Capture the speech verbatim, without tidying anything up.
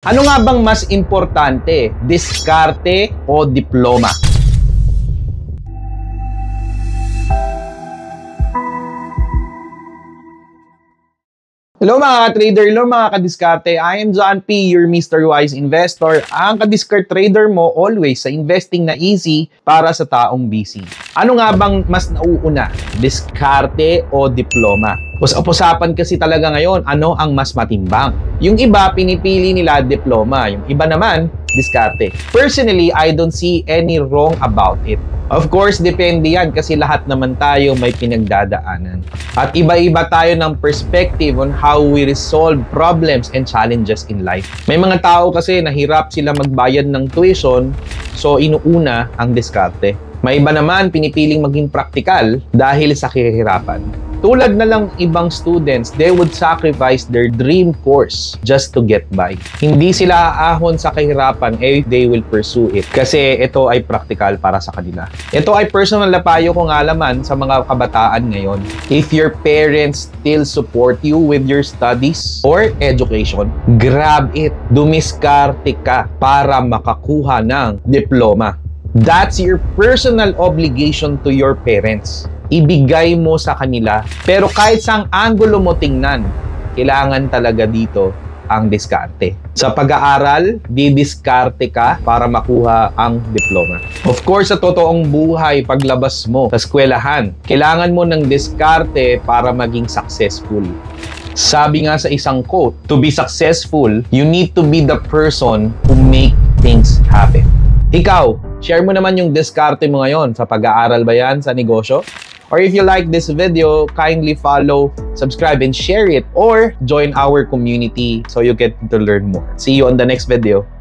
Ano nga bang mas importante? Diskarte o diploma? Hello mga trader, hello mga kadiskarte. I am John P, your Mister Wise Investor. Ang kadiskarte trader mo always sa investing na easy para sa taong busy. Ano nga bang mas nauuna? Diskarte o diploma? Us-usapan kasi talaga ngayon, ano ang mas matimbang? Yung iba, pinipili nila diploma. Yung iba naman, diskarte. Personally, I don't see any wrong about it. Of course, depende yan kasi lahat naman tayo may pinagdadaanan. At iba-iba tayo ng perspective on how we resolve problems and challenges in life. May mga tao kasi nahirap sila magbayad ng tuition, so inuuna ang diskarte. May iba naman pinipiling maging praktikal dahil sa kahirapan. Tulad na lang ibang students, they would sacrifice their dream course just to get by. Hindi sila aahon sa kahirapan, eh they will pursue it. Kasi ito ay practical para sa kanila. Ito ay personal na payo kong alaman sa mga kabataan ngayon. If your parents still support you with your studies or education, grab it. Dumiskarte ka para makakuha ng diploma. That's your personal obligation to your parents. Ibigay mo sa kanila. Pero kahit saang anggulo mo tingnan, kailangan talaga dito ang diskarte. Sa pag-aaral, didiskarte ka para makuha ang diploma. Of course, sa totoong buhay, paglabas mo sa eskwelahan, kailangan mo ng diskarte para maging successful. Sabi nga sa isang quote, to be successful, you need to be the person who make things happen. Ikaw, share mo naman yung diskarte mo ngayon. Sa pag-aaral ba yan? Sa negosyo? Or if you like this video, kindly follow, subscribe, and share it. Or join our community so you get to learn more. See you on the next video.